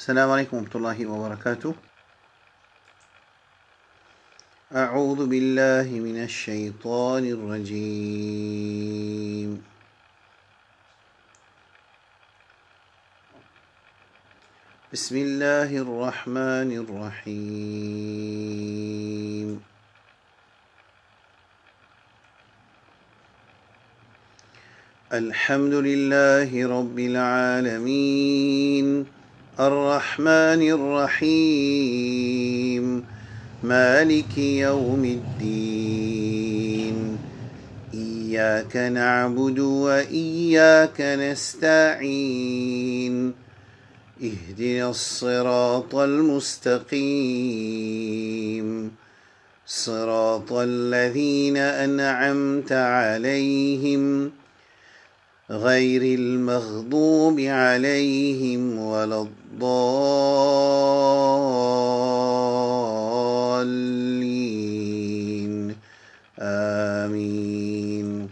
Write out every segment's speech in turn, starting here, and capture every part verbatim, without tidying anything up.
السلام عليكم ورحمة الله وبركاته. أعوذ بالله من الشيطان الرجيم. بسم الله الرحمن الرحيم. الحمد لله رب العالمين الرحمن الرحيم مالك يوم الدين إياك نعبد وإياك نستعين اهدنا الصراط المستقيم صراط الذين أنعمت عليهم غير المغضوب عليهم ولا الضالين آمين.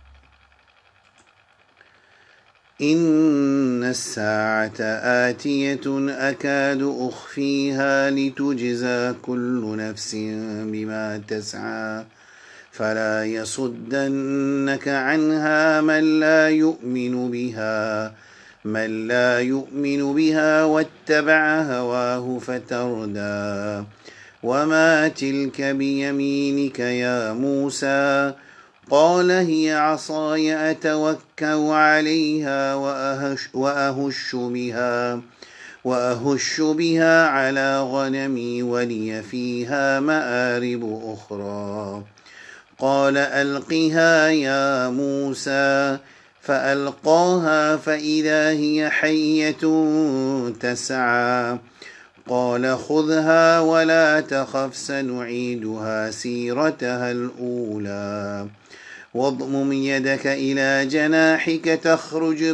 إن الساعة آتية أكاد أخفيها لتجزى كل نفس بما تسعى فلا يصدنك عنها من لا يؤمن بها من لا يؤمن بها واتبع هواه فتردى. وما تلك بيمينك يا موسى قال هي عصاي أتوكأ عليها وأهش, وأهش بها وأهش بها على غنمي ولي فيها مآرب أخرى. قال ألقها يا موسى فألقاها فإذا هي حية تسعى قال خذها ولا تخف سنعيدها سيرتها الأولى واضمم يدك إلى جناحك تخرج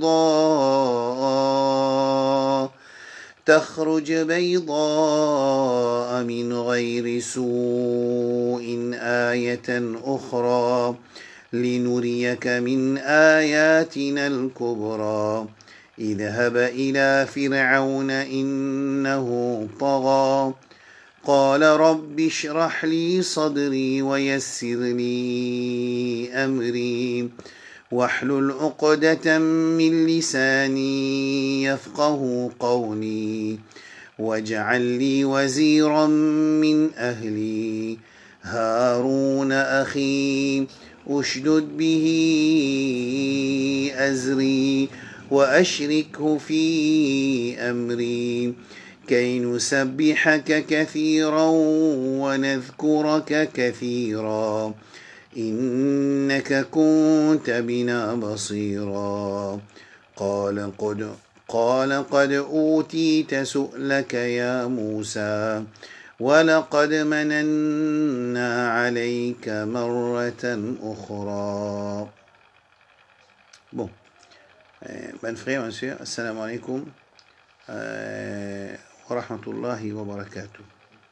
بيضاء تخرج بيضاء من غير سوء آية أخرى لنريك من آياتنا الكبرى اذهب إلى فرعون إنه طغى قال رب اشرح لي صدري ويسر لي أمري واحلل عقدة من لساني يفقه قولي واجعل لي وزيرا من أهلي هارون أخي أشدد به أزري وأشركه في أمري كي نسبحك كثيرا ونذكرك كثيرا إنك كنت بنا بصيرا. قال قد قال قد أوتيت سؤلك يا موسى ولقد مننا عليك مرة أخرى. Bon, euh, ben frère, monsieur, assalamu alaikum euh, wa rahmatullahi wa barakatuh.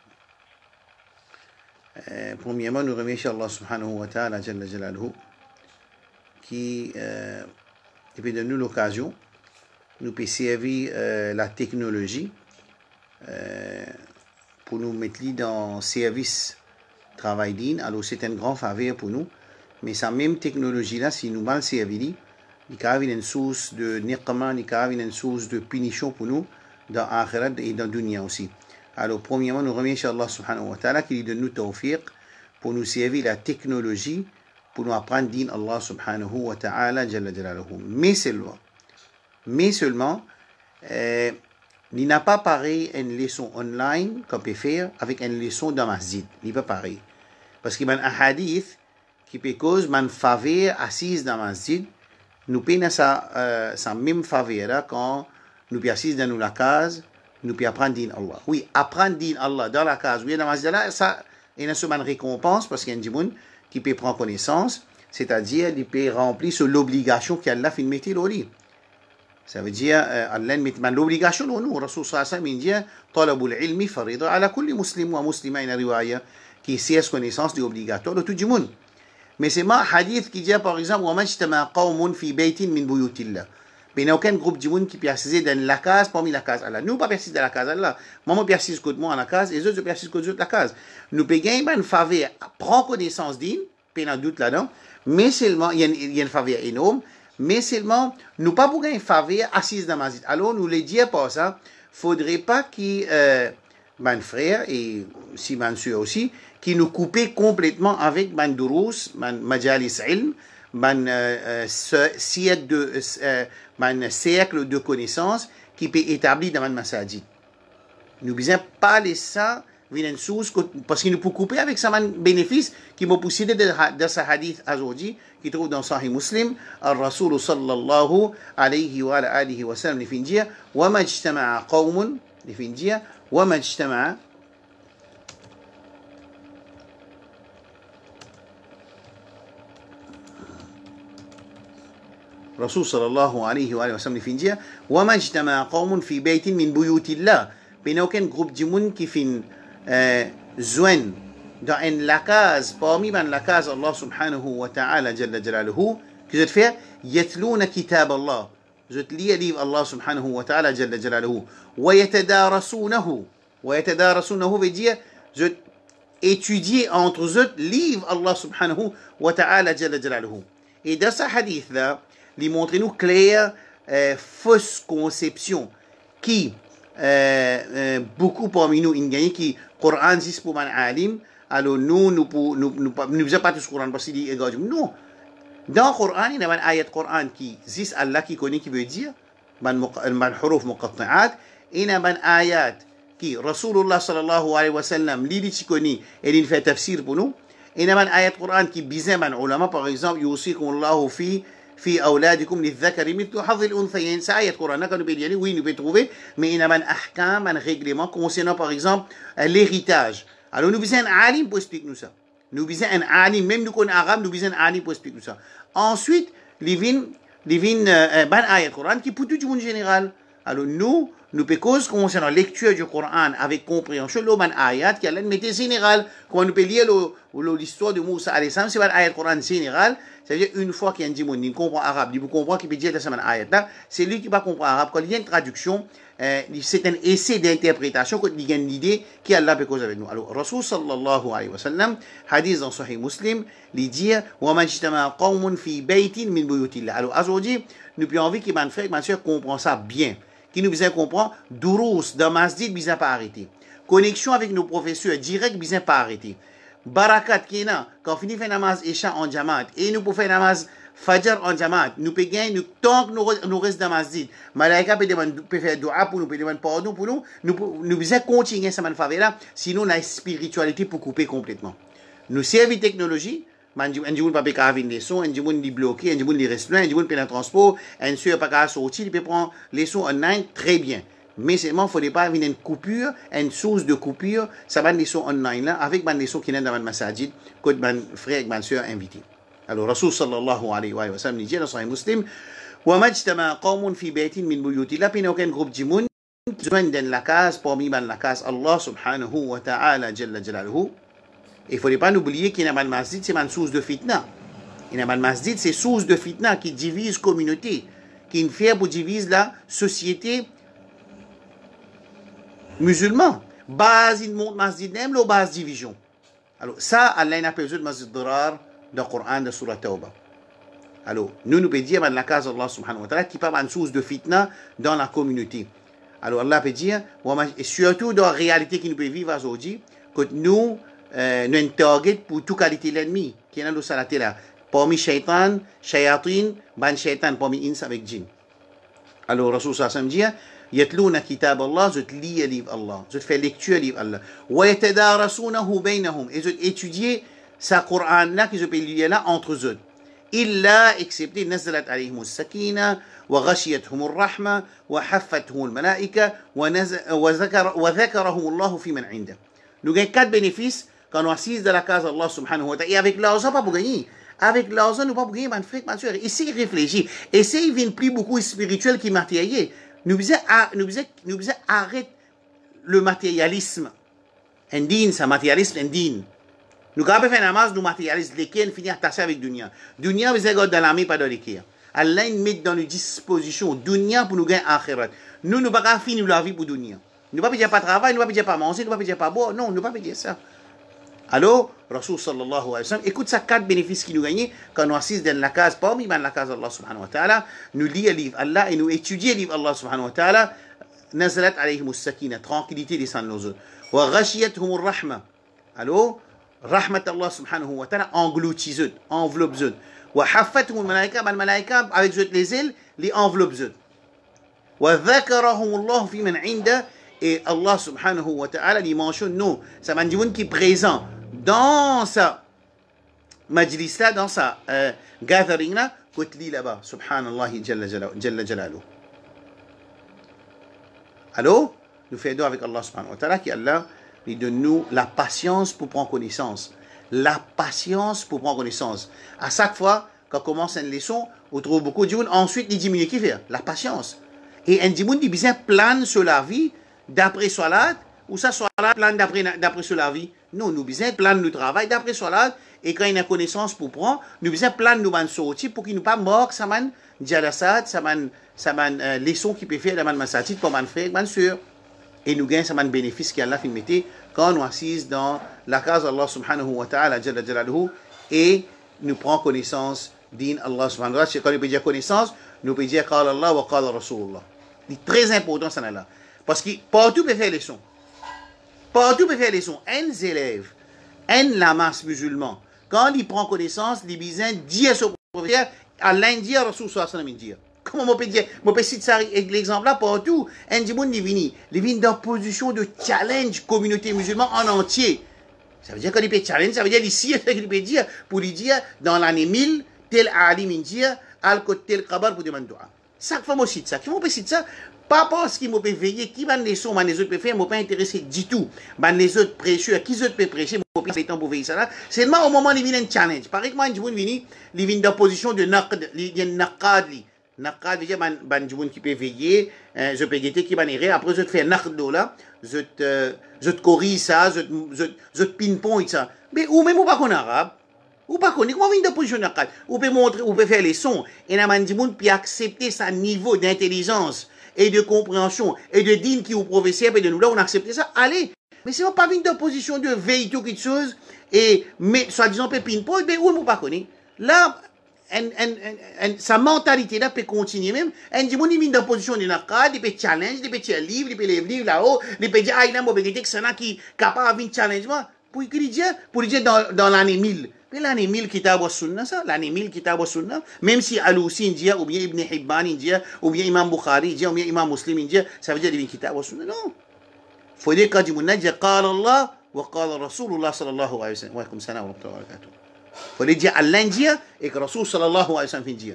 Euh, premièrement, nous remercions Allah subhanahu wa ta'ala jalla jalaluhu qui euh, peut donner l'occasion nous peut servir euh, la technologie euh, pour nous mettre dans service travail digne. Alors c'est un grand faveur pour nous, mais cette même technologie là, si nous mal servir, il y a une source de niqma, il y a une source de punition pour nous dans l'akhirat et dans la dunya aussi. Alors premièrement, nous remercions Allah subhanahu wa ta'ala qui donne nous tawfiq pour nous servir la technologie pour nous apprendre din Allah subhanahu wa ta'ala jalla jalaluhu. Mais seulement, mais seulement, euh, il n'a pas pareil une leçon online qu'on peut faire avec une leçon dans masjid. Il n'est pas pareil. Parce qu'il y a un hadith qui peut cause une faveur assise dans masjid. Nous payons sa, euh, sa même faveur quand nous pouvons assis dans la case, nous pouvons apprendre din Allah. Oui, apprendre din Allah dans la case, oui, dans la masjid là, ça, il y a une récompense parce qu'il y a un djimoun qui peut prendre connaissance, c'est-à-dire il peut remplir sur l'obligation qu'Allah fait mettre au lit. Ça veut dire, euh, Allah met l'obligation de nous. Rasul sallallahu alayhi wa sallam dit, talabul ilmi farida ala kulli muslim wa muslima ina riwaya, qui sait connaissance de obligatoire de tout le monde. Mais c'est ma hadith qui dit par exemple, wa majtama qawmun fi baytin min buyutillah. il n'y a aucun groupe de monde qui persiste dans la case parmi la case Allah. Nous pas persiste dans la case Allah. Moi, je persiste côté moi en la case et les autres persistent côté la case. Nous pouvons gagner une faveur, prendre connaissance d'une, pas de doute là-dedans, mais seulement, il y a une, il y a une faveur énorme, mais seulement, nous pas pour gagner une faveur assise dans la masjid. Alors, nous les dire par ça, faudrait pas qu'il, euh, mon frère et si mon soeur aussi, qui nous coupait complètement avec mon durous, mon majalis ilm, mon euh, siècle de euh, mon cercle de connaissances qui peut établir dans mon masajid. Nous besoin pas laisser ça venir une source parce qu'il nous peut couper avec ça mon bénéfice qui m'a poussé de, de ce hadith aujourd'hui qui trouve dans Sahih Muslim al-Rasul sallallahu alayhi wa alihi wa sallam في dire وما اجتمع قوم في dire وما اجتمع رسول صلى الله عليه وآله وسلم في dire وما اجتمع قوم في بيت من بيوت الله بين aucun groupe de monde qui fin joindre dans une la case parmi من la case Allah subhanahu wa ta'ala جل جلاله que je te fais يتلون كتاب الله je te lis livre Allah subhanahu wa ta'ala جل جلاله ويتدارسونه ويتدارسونه veut dire je étudier entre eux livre Allah subhanahu wa ta'ala جل جلاله. Et dans ce hadith là il montre nous clair euh, fausse conception qui euh, euh, beaucoup parmi nous ont gagné qui Coran dit pour man alim alors nous nous nous nous nous faisons pas tout ce Coran parce qu'il dit non dans Coran il y a une ayat Coran qui dit Allah qui connaît qui veut dire man man huruf muqatta'at il y a une ayat qui Rasulullah sallallahu alayhi wa sallam li dit connaît et il fait tafsir pour nous il y a une ayat Coran qui bizarre man ulama par exemple yusikum Allahu fi في أولادكم للذكر مثل حظ الأنثيين c'est ayat Coran quand nous peut dire oui nous peut trouver mais il y a un ahkam un règlement concernant par exemple l'héritage alors nous besoin un alim pour expliquer nous ça nous besoin un alim même nous connaissons arabe nous besoin un alim pour expliquer nous ça ensuite les vins les vins ban ayat Coran qui pour tout le monde général alors nous nous peut cause concernant lecture du Coran avec compréhension le ban ayat qui a une méthode générale quand nous peut lire l'histoire de Moussa alayhi salam c'est ban ayat Coran général. C'est-à-dire, une fois qu'il y a un démon qui comprend arabe, il comprend qu'il peut dire la semaine ayat là, c'est lui qui va comprendre arabe. Quand il y a une traduction, euh, c'est un essai d'interprétation, quand il y a une idée qui Allah peut causer avec nous. Alors, Rasul sallallahu alayhi wa sallam, hadith dans Sahih Muslim, il dit, وَمَا اجْتَمَعَ قَوْمٌ فِي بَيْتٍ مِنْ بُيُوتِ اللَّهِ. Alors, aujourd'hui, nous avons envie que mon frère et ma soeur comprennent ça bien, qui nous besoin comprendre, durous, dans masjid, besoin pas arrêter. Connexion avec nos professeurs, direct, besoin pas arrêter. Barakat qui est là, quand on finit de faire namaz Isha en Jamaat, et nous pouvons faire namaz Fajr en Jamaat, nous pouvons gagner, nous, tant que nous, nous restons dans le masjid, Malaika peut, peut faire dua pour nous, peut demander pardon pour nous, nous pouvons continuer cette faveur là, sinon la spiritualité peut couper complètement. Nous servons la technologie, un jour on ne peut pas avoir une leçon, un jour on est bloqué, un jour on est resté, un jour on peut dans le transport, un jour on ne peut pas sortir, il peut prendre leçon online très bien. Mais seulement, il ne faudrait pas avoir une coupure, une source de coupure, ça va une leçon online là, avec une leçon qui est dans le masajid, que mon frère et ma soeur invités. Alors, Rasul sallallahu alayhi wa sallam dit dans Sahih Muslim, وَمَا اجْتَمَعَ قَوْمٌ فِي بَيْتٍ مِنْ بُيُوتِ اللَّهِ. Puis, il n'y a aucun groupe de monde qui joignent dans la case, parmi la case Allah subhanahu wa ta'ala jalla jalaluhu. Il ne faudrait pas oublier qu'il y a un masjid, c'est une source de fitna. Il y a un masjid, c'est une source de fitna qui divise la communauté, qui est fait pour diviser la société musulman, base il monte masjid nem lo base division. Alors ça Allah n'a pas besoin de masjid dirar dans le Coran de Surah Tawbah. Alors nous nous peut dire dans la case Allah subhanahu wa ta'ala qui pas une source de fitna dans la communauté. Alors Allah peut dire et surtout dans la réalité qui nous peut vivre aujourd'hui que nous euh, nous un target pour toute qualité l'ennemi qui est dans le salaté là parmi shaitan, shayatin, ban shaitan parmi ins avec djinn. Alors Rasul sallallahu alayhi wa sallam dit يتلون كتاب الله زت لي livre Allah زت fait lecture livre Allah ويتدارسونه بينهم et زت étudier sa Coran là qu'ils ont lire là entre eux إلا excepté نزلت عليهم السكينة وغشيتهم الرحمة وحفتهم الملائكة وذكر وذكرهم الله في من عنده. Nous gagnons quatre bénéfices quand on assise dans la case Allah subhanahu wa ta'ala et avec l'argent pas pour gagner. Avec l'argent nous pas pour gagner, mon frère, ma soeur. Essayez de réfléchir. Essayez de venir plus beaucoup spirituel qui matériel. Nous devons arrêter le matérialisme. Indine, c'est matérialisme indine. Nous avons fait un namaz, nous matérialisme, lesquels finissent attaché avec Dunia. Dunia, vous êtes dans l'armée, pas dans l'équerre. Allah nous met dans nos dispositions dunya pour nous gagner akhirat. Nous, nous ne pouvons pas finir la vie pour dunya. Nous ne pouvons pas dire pas travail, nous ne pouvons pas dire pas manger, nous ne pouvons pas dire pas boire. Non, nous ne pouvons pas dire ça. Alors, Rasul sallallahu alayhi wa sallam, écoute ça, quatre bénéfices qui nous gagnent quand nous assistons dans la case, parmi dans la case d'Allah subhanahu wa ta'ala, nous lisons le livre Allah et nous étudions le livre Allah subhanahu wa ta'ala, nazalat alayhim as-sakina, tranquillité descend nos autres. Wa ghashiyatuhum ar-rahma. Alors, rahmat Allah subhanahu wa ta'ala engloutit eux, enveloppe eux. Wa haffatuhum al-malaika, al malaika avec eux les ailes, les enveloppe eux. Wa dhakarahum Allah fi man 'inda, et Allah subhanahu wa ta'ala lui mentionne nous, ça m'a dit qui est présent dans sa majlis là, dans sa euh, gathering là, côté là-bas, subhanallah jalla jalaluhu. Alors, nous faisons avec Allah subhanahu wa ta'ala qui Allah lui donne nous la patience pour prendre connaissance. La patience pour prendre connaissance. À chaque fois qu'on commence une leçon, on trouve beaucoup de gens, ensuite il diminue qui fait la patience. Et un dimanche dit bien plan sur la vie d'après salat, ou ça salat plan d'après d'après sur la vie. Non, nous besoin plan nous travail d'après salat, et quand il y a connaissance pour prendre, nous besoin plan nous ban sortir pour qu'il nous pas mort ça man jalasat, ça man ça man euh, leçon qui peut faire dans man masatit pour man frère, man sûr. Et nous gagnons ça man bénéfice qu'Allah fait mettre quand nous assise dans la case d'Allah subhanahu wa ta'ala jalla jalaluhu et nous prend connaissance din Allah subhanahu wa ta'ala. Quand nous peut dire connaissance, nous peut dire qala Allah wa qala Rasulullah. C'est très important ça là. Parce que partout peut faire les sons. Partout peut faire les sons. Un élève, un la masse musulman, quand il prend connaissance, il besoin dire ce professeur, Allah dit Rasul sallallahu alayhi wa sallam. Comment on peut dire, on peut citer l'exemple là partout. Un dimoun il vient, il vient dans position de challenge communauté musulmane en entier. Ça veut dire qu'il peut challenge, ça veut dire ici, il peut dire, pour lui dire, dans l'année mille, tel alim il dit, al-kot tel kabar pour demander dua. Chaque fois, moi, je cite ça. Qui m'a pas citer ça? Pas parce qu'il m'a pas veiller, qui va les sons, les autres peuvent faire, m'a pas intéressé du tout. Ben, les autres prêcheurs, qui autres peuvent prêcher, m'a pas temps pour veiller ça là. Seulement au moment où il vient un challenge. Par exemple, un dimoun vient, il vient dans position de naqd, il vient naqad, naqad, il y a un dimoun qui peut veiller, je peux guetter qui va nérer, après je te fais naqd là, je te, je te corrige ça, je te, je, je te pinpoint ça. Mais ou même ou pas qu'on arabe, ou pas qu'on est, comment vient de position naqad? Ou peut montrer, ou peut faire les sons, et un dimoun peut accepter sa niveau d'intelligence et de compréhension, et de dîne qui vous professeur, et de nous là, on accepte ça, allez. Mais si on pas venu de position de veille, tout quelque chose, et, mais, soi-disant, peut pinpoint, mais où on pas connaît? Là, en, en, en, sa mentalité là peut continuer même. Un dit, mon il dans position de naqad, il peut challenge, il peut tirer livre, il peut les livres là-haut, il peut dire, ah, il a un mauvais que c'est là qui capable de challengement. Pour lui dire, pour lui dire dans, dans l'année mille. Mais l'année mille kitab wa sunna, ça, l'année mille kitab wa sunna, même si Alousi dit, ou bien Ibn Hibban dit, ou bien Imam Bukhari dit, ou bien Imam Muslim dit, ça veut dire qu'il kitab wa sunna, non. Faut dire quand il dit, qala Allah, wa qala Rasulullah sallallahu alayhi wa sallam. Wa alaykum salam wa rahmatullahi wa barakatuh. Faut les dire Allah dit et que Rasul sallallahu alayhi wa sallam dit.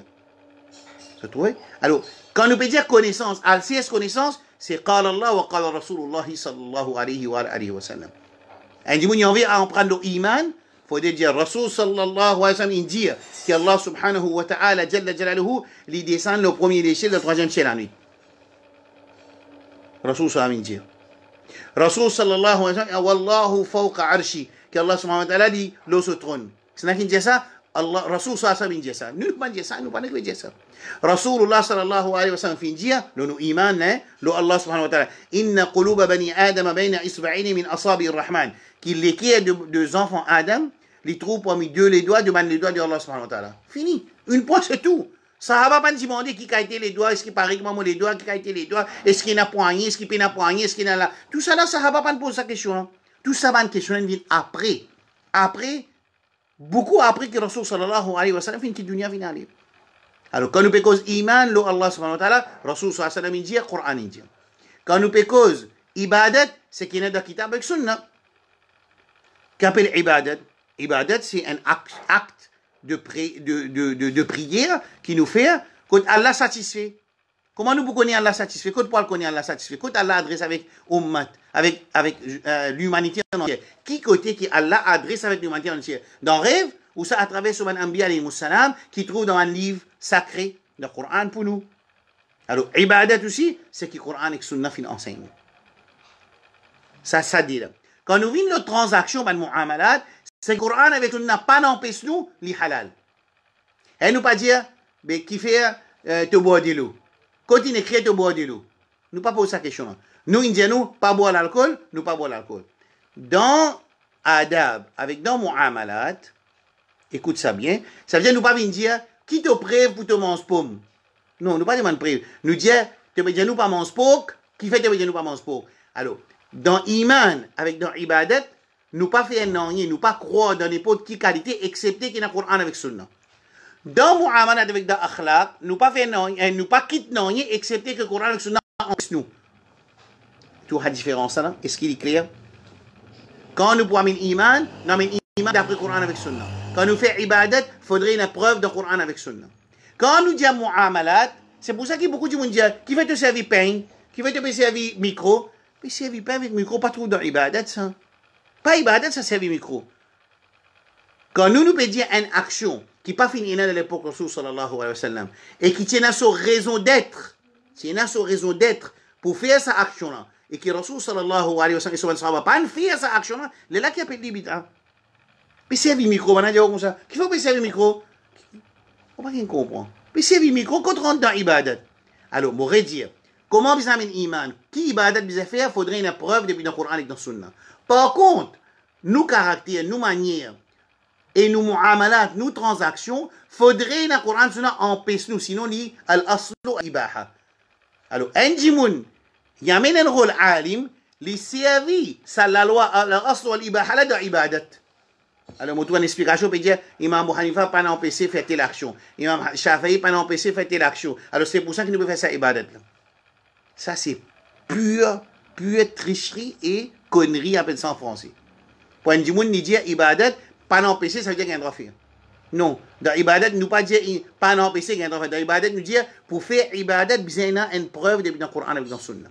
Vous trouvez? Alors, quand nous peut dire connaissance, al-C S connaissance, c'est qala Allah wa qala Rasulullah sallallahu alayhi wa sallam. Un dit, il envie à en prendre l'iman, faut dire Rasul sallallahu alayhi wa sallam, il dit qu'Allah subhanahu wa ta'ala, jalla jalaluhu, il descend le premier échelle, le troisième ciel la nuit. Rasul sallallahu alayhi wa sallam, il dit. Rasul sallallahu alayhi wa sallam, Wallahu fawqa arshi, qu'Allah subhanahu wa ta'ala dit, l'eau se trône. C'est là qu'il dit ça, Allah, Rasul sallallahu alayhi wa sallam dit ça. Nous ne pouvons pas dire ça, nous ne pouvons pas dire ça. Rasulullah sallallahu alayhi wa sallam dit, le nous iman, le Allah subhanahu wa ta'ala, inna quluba bani Adam bayna isba'ini min asabi ar-Rahman, qu'il les qui est de deux enfants Adam, les trouve parmi deux les doigts, demande les doigts de Allah subhanahu wa ta'ala. Fini. Une fois c'est tout. Sahaba pas demander qui a été les doigts, est-ce qu'il paraît que moi les doigts, qui a été les doigts, est-ce qu'il n'a poigné, est-ce qu'il n'a poigné, est-ce qu'il a là. Tout ça là, Sahaba pas pose sa question. Tout ça va une question vient après. Après, beaucoup après que Rasul sallallahu alayhi wa sallam fin qui dunya vient aller. Alors quand nous pécose iman, lo Allah subhanahu wa ta'ala, Rasul sallallahu alayhi wa sallam dit, Coran dit. Quand nous pécose ibadat, c'est qu'il y a dans le kitab avec sunna. Qu'appelle ibadat? Ibadat, c'est un acte, acte de, pri, de, de, de, de prière qui nous fait quand Allah satisfait. Comment nous connaissons Allah satisfait? Quand Paul connaît Allah satisfait? Quand Allah adresse avec ummat, avec, avec euh, l'humanité entière. Qui côté qui Allah adresse avec l'humanité entière? Dans rêve, ou ça à travers Souban Anbiya alayhi salam, qui trouve dans un livre sacré, le Coran pour nous. Alors, ibadat aussi, c'est que le Coran et Sunna fin enseigne. Ça, ça dit là. Quand nous vîmes nos transactions, ben, mu'amalat, c'est le Coran avec nous n'a pas n'empêche nous, li halal. Et nous pas dire, mais qui fait euh, te boire de l'eau. Continue d'écrire te boire de l'eau. Nous pas poser sa question. Nous, Indiens, nous, pas boire l'alcool, nous pas boire l'alcool. Dans Adab, avec dans Mu'amalat, écoute ça bien, ça veut dire nous pas venir dire, qui te prêve pour te manger pomme? Non, nous pas demander prêve. Nous dire, te dire nous pas manger pomme, qui fait te dire nous pas manger pomme? Alors, dans Iman, avec dans Ibadat, nous pas faire non, nous pas croire dans n'importe quelle qualité, excepté qu'il y a le Coran avec Sunna. Dans Mu'amalat avec dans Akhlaq, nous pas faire non, nous pas quitter non, excepté que le Coran avec Sunna en nous. Tu vois la différence là? Est-ce qu'il est clair? Quand nous pouvons iman, nous avons iman d'après le Coran avec Sunna. Quand nous faisons ibadat, il faudrait une preuve du Coran avec Sunna. Quand nous disons mu'amalat, c'est pour ça qu'il y a beaucoup de gens qui disent qui veut te servir pain, qui veut te servir micro. Mais servir pain avec micro, pas trop dans ibadat ça. Pas ibadat, ça servir micro. Quand nous nous pouvons dire une action qui n'est pas finie dans l'époque de Rasul sallallahu alayhi wa sallam et qui tient à sa raison d'être, tient à sa raison d'être pour faire cette action-là, et que Rasul sallallahu alayhi wa sallam et son pas faire cette action-là, c'est là qui appelle les bid'a. Mais servir micro, on a dit comme ça. Qui faut pas servir micro? On va rien comprendre. Mais servir micro quand on rentre dans l'ibadat. Alors, on pourrait dire, comment vous avez un iman? Qui ibadat vous a fait? Il faudrait une preuve depuis dans le Coran et dans le Sunna. Par contre, nos caractères, nos manières, et nos mu'amalat, nos transactions, il faudrait dans le Coran et dans le Sunna empêcher nous, sinon, il y a al-aslu ibaha. Alors, un jimoun, il y a un rôle alim, les servir, ça la loi, al-aslu al-ibaha, dans l'ibadat. Alors, moi, une explication peut dire, Imam Abu Hanifa pas empêché de faire telle action. Imam Shafi'i pas empêché de faire telle action. Alors, c'est pour ça que nous pouvons faire ça ibadat. Ça, c'est pure, pure tricherie et connerie, appelle ça en français. Pour un djimoun, nous dire ibadat, pas empêché, ça veut dire qu'il y a un droit à faire. Non. Dans ibadat, nous pas dire pas empêché, qu'il y a un droit à faire. Dans ibadat, nous dire, pour faire ibadat, besoin une preuve depuis dans le Coran et dans le Sunna.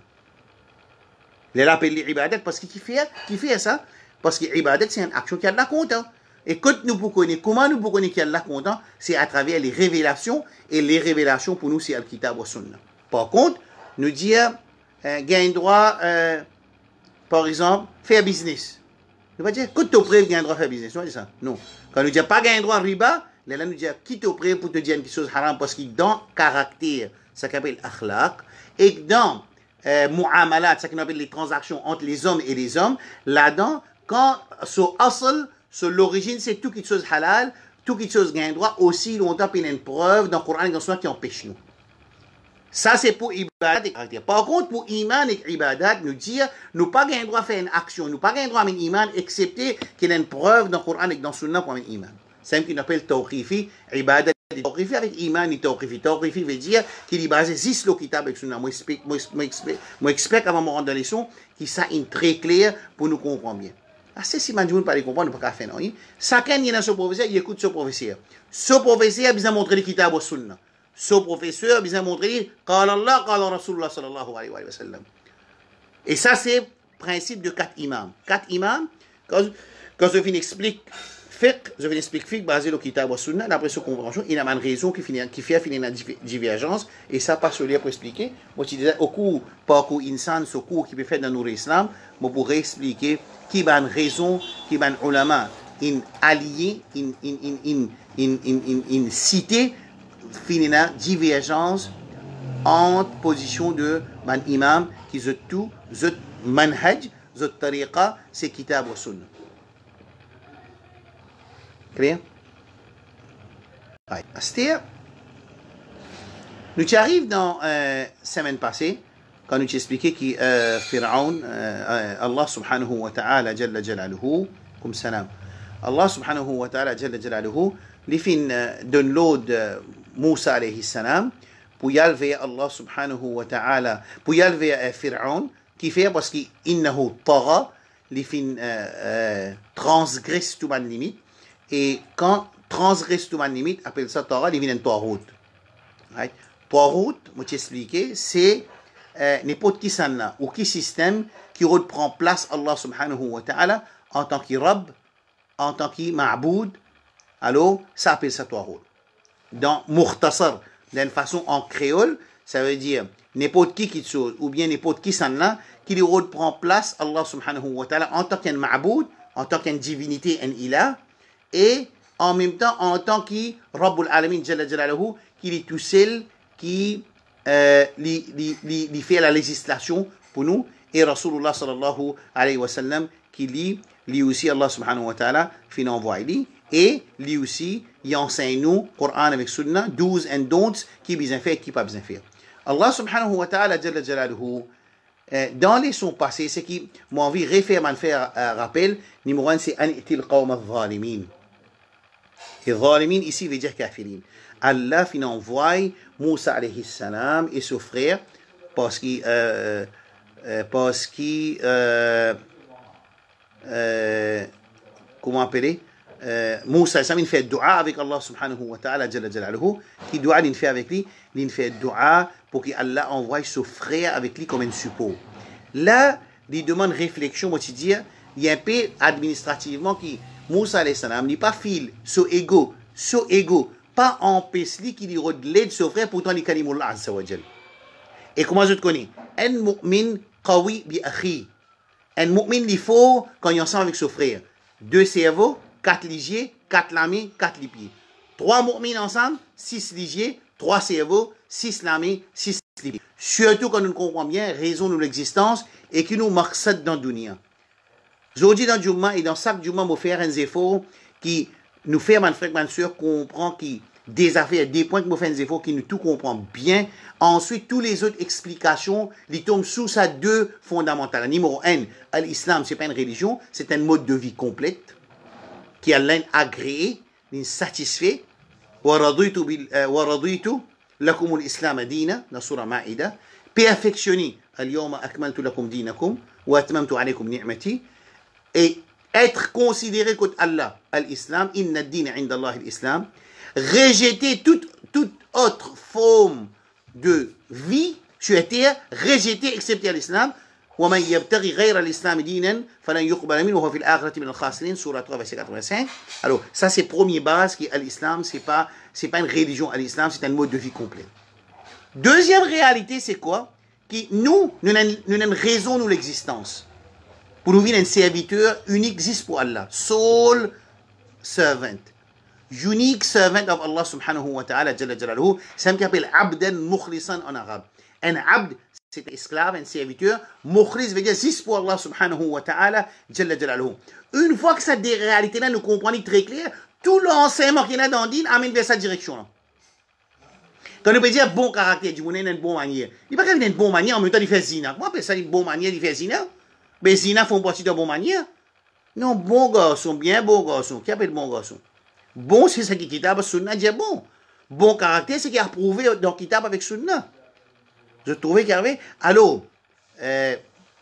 Les appellent ibadat parce qu'il fait, qui fait ça. Parce que l'ibadat, c'est une action qui a de la compte. Et quand nous pouvons connaître, comment nous pouvons connaître qu'il y a de la compte, c'est à travers les révélations. Et les révélations, pour nous, c'est Al-Kitab wa Sunna. Par contre, nous dire, euh, gain droit, euh, par exemple, faire business. Nous ne pas dire, quand tu es prêt, gain droit faire business. On va dire ça. Non. Quand nous disons pas gain droit riba, là, nous disons, qui tu es prêt pour te dire une chose haram, parce que dans caractère, ça s'appelle akhlaq, et dans euh, mu'amalat, ça qu'on appelle les transactions entre les hommes et les hommes, là-dedans, quand sur asl, sur l'origine, c'est tout quelque chose halal, tout quelque chose gain droit, aussi longtemps qu'il y a une preuve dans le Coran et dans le Sunna qui empêche nous. Ça, c'est pour ibadat et caractère. Par contre, pour iman et ibadat, nous dire, nous pas gain droit à faire une action, nous pas gain droit à faire une iman, excepté qu'il y a une preuve dans le Coran et dans le Sunna pour un iman. C'est ce qu'on appelle tawqifi, ibadat. Tawqifi avec iman et tawqifi. Tawqifi veut dire qu'il est basé sur le kitab avec Sunna. Moi, je explique avant de me rendre dans les leçons, qui ça est très clair pour nous comprendre bien. Assez si man ne pas les comprendre, nous ne pouvons pas faire non. Chacun y a ce professeur, il écoute ce professeur. Ce professeur a besoin de montrer le kitab au sunna. Ce professeur a besoin de montrer qala Allah, qala Rasulullah sallallahu alayhi wa sallam. Et ça, c'est le principe de quatre imams. Quatre imams, quand, quand je viens expliquer fiqh, je viens expliquer fiqh basé sur le kitab au sunna, d'après ce compréhension, il y a une raison qui, finit, qui fait finir la divergence, et ça, pas sur pour expliquer. Moi, je disais, au cours, pas au cours insan, au cours qui peut faire dans nos islam, moi, pour expliquer qui a une raison, qui a un ulama, une allié, une, une, une, une, une, une, une, une cité, finina divergence entre position de man imam qui zot tout, zot manhaj, zot tariqa, c'est kitab wa sunna. Clair? Ouais. C'est-à-dire, nous arrivons dans la euh, semaine passée, quand nous expliqué que euh, Pharaon, euh, Allah subhanahu wa ta'ala, jalla jalaluhu, comme salam, Allah subhanahu wa ta'ala, jalla jalaluhu, les fins de l'eau de Moussa alayhi salam, pour y aller vers Allah subhanahu wa ta'ala, pour y aller vers Pharaon, qui fait parce qu'il innahu tara, les fins euh, euh, transgressent tout ma limite, et quand transgresse tout ma limite, appelle ça tara, il vient un tarout. Right? Tarout, moi t'expliquer, c'est Euh, n'importe qui sanna ou qui système qui reprend place Allah subhanahu wa ta'ala en tant que Rabb, en tant que Ma'boud, alors ça appelle ça Tarout. Dans Mukhtasar, d'une façon en créole, ça veut dire n'importe qui qui chose ou bien n'importe qui sanna qui reprend place Allah subhanahu wa ta'ala en tant qu'un Ma'boud, en tant qu'une divinité, un ilah, et en même temps en tant que Rabbul Alamin Jalla Jalaluhu, qu'il est tout seul qui euh, li, li, li, li fait la législation pour nous, et Rasulullah sallallahu alayhi wa sallam qui lit, lui aussi Allah subhanahu wa ta'ala fin envoie lui, et lui aussi il enseigne nous Coran avec Sunna, do's and don'ts, qui bien fait et qui pas bien fait. Allah subhanahu wa ta'ala jalla jalaluhu, dans les sons passés, ce qui m'a envie de refaire, m'en faire un rappel, numéro un, c'est Ani'til qawm al-zalimin. Et zalimin ici veut dire kafirin. Allah fin envoie Moussa alayhi salam et son frère parce qu'il euh, euh, parce qu'il euh, euh, comment appeler euh, Moussa il fait dua avec Allah subhanahu wa ta'ala jalla jalaluhu, qui doit il fait avec lui, il fait dua pour qu'Allah envoie son frère avec lui comme un support. Là, il demande réflexion, moi tu dis, il y a un peu administrativement qui Moussa alayhi salam n'est pas fil, so ego, so ego, pas empêche lui qui lui l'aide son frère, pourtant il kalimullah azza wa jal. Et comment je te connais? Un mu'min qawi bi akhi. Un mu'min il faut quand il est ensemble avec son frère. Deux cerveaux, quatre ligiers, quatre lames, quatre lipiers. Trois mu'min ensemble, six ligiers, trois cerveaux, six lames, six lipiers. Surtout quand nous comprenons bien raison de l'existence et qui nous marque ça dans le dunya. Aujourd'hui dans Juma et dans chaque Juma, nous faire un effort qui nous fait, mon frère, ma soeur, comprendre qui des affaires, des points que nous faisons un effort qui nous tout comprend bien. Ensuite, toutes les autres explications, ils tombent sous ça deux fondamentales. Numéro un, l'islam, ce n'est pas une religion, c'est un mode de vie complète qui a l'un agréé, l'un satisfait. وَرَضِيتُ لَكُمُ الْإِسْلَامَ دِينًا, dans Surah Maïda. Perfectionner. الْيَوْمَ أَكْمَلْتُ لَكُمْ دِينَكُمْ وَأَتْمَمْتُ عَلَيْكُمْ نِعْمَتِي. Et être considéré comme Allah, l'islam, inna ad-din 'inda Allah l'islam, rejeter toute, toute autre forme de vie sur terre, rejeter excepté l'islam. وَمَنْ يَبْتَغِي غَيْرَ الْإِسْلَامِ دِينًا فَلَنْ يُقْبَلَ مِنْهُ وَهُوَ فِي الْآخِرَةِ مِنَ الْخَاسِرِينَ, Surah trois, verset quatre-vingt-cinq. Alors, ça c'est première base qui est l'islam, c'est pas, c'est pas une religion à l'islam, c'est un mode de vie complet. Deuxième réalité, c'est quoi? Qui nous, nous avons une raison de l'existence. Pour nous vivre un serviteur unique existe pour Allah. Sole servant. Unique servant of Allah subhanahu wa ta'ala jalla jalaluhu. C'est ce qu'on appelle abdan mukhlisan en arabe. Un abd, c'est un esclave, un serviteur. Mukhlis veut dire juste pour Allah subhanahu wa ta'ala jalla jalaluhu. Une fois que cette réalité-là nous comprenons très clair, tout l'enseignement qu'il y a dans le din amène vers cette direction-là. Quand on peut dire bon caractère, du monde, une bonne manière. Il n'y a pas qu'une bonne manière en même temps il fait zina. Comment on appelle ça une bonne manière, il fait zina? Mais zina font partie de bonne manière. Non, bon garçon, bien bon garçon. Qui appelle bon garçon? Bon, c'est ce qui kitab sunna dit bon. Bon caractère, c'est qui a approuvé dans kitab avec sunna. Je trouvais qu'il y avait. Alors, euh,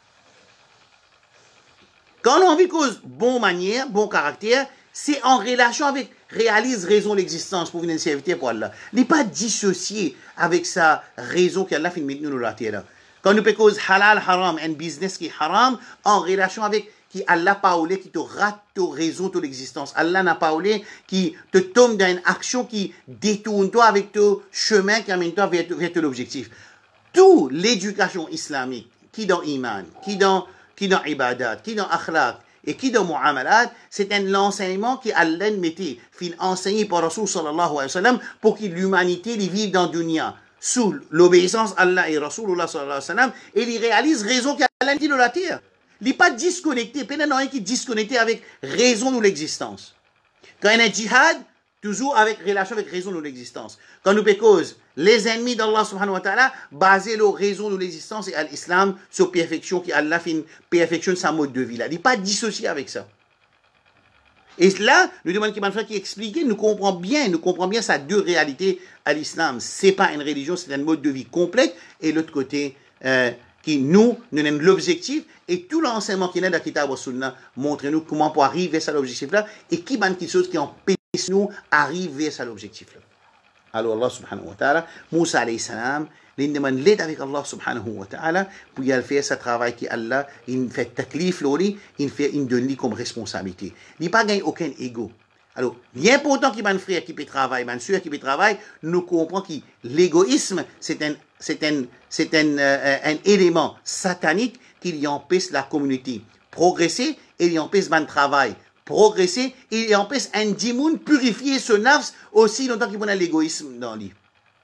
quand on vit cause bon manière, bon caractère, c'est en relation avec réalise raison l'existence pour venir servir pour Allah. Il n'est pas dissocié avec sa raison qu'Allah fait mettre nous la terre. Quand nous cause halal, haram, un business qui est haram, en relation avec qui Allah parlé, qui te rate ta raison de l'existence. Allah n'a parlé, qui te tombe dans une action qui détourne toi avec ton chemin qui amène toi vers, vers l'objectif. Tout l'éducation islamique, qui dans iman, qui dans, qui dans ibadat, qui dans akhlaq, et qui dans mu'amalat, c'est un enseignement qui Allah mettait, fin enseigné par Rasul sallallahu alayhi wa sallam, pour que l'humanité vive dans le dunya, sous l'obéissance à Allah et Rasulullah sallallahu alayhi wa sallam, et il réalise raison qu'Allah dit de la terre. Il n'est pas disconnecté, peut-être non qui est disconnecté avec raison de l'existence. Quand il y a un djihad, toujours avec relation avec raison de l'existence. Quand nous cause les ennemis d'Allah subhanahu wa ta'ala, basés sur raison de l'existence et à l'islam, sur perfection, qui Allah fait perfectionne sa mode de vie là. Il n'est pas dissocié avec ça. Et là, nous demandons qu'il m'a qui explique, nous comprenons bien, nous comprenons bien ça deux réalités à l'islam. C'est pas une religion, c'est un mode de vie complet. Et l'autre côté, euh, qui nous, nous avons l'objectif, et tout l'enseignement qui est dans la Kitab wa Sunna montre-nous comment pour arriver à cet objectif-là, et qui manque quelque chose qui empêche nous d'arriver à cet objectif-là. Alors Allah subhanahu wa ta'ala, Moussa alayhi salam, il demande l'aide avec Allah subhanahu wa ta'ala, pour y faire ce travail qui Allah, il fait taklif, il fait, il donne comme responsabilité. Il n'a pas gagné aucun ego. Alors, l'important qu'il y ait un frère qui peut travailler, une soeur qui peut travailler, nous comprenons que l'égoïsme, c'est un, c'est un, c'est un, euh, un élément satanique qui empêche la communauté progresser et il empêche le travail progresser et il empêche un dimoun purifier son nafs aussi longtemps qu'il y a l'égoïsme dans lui.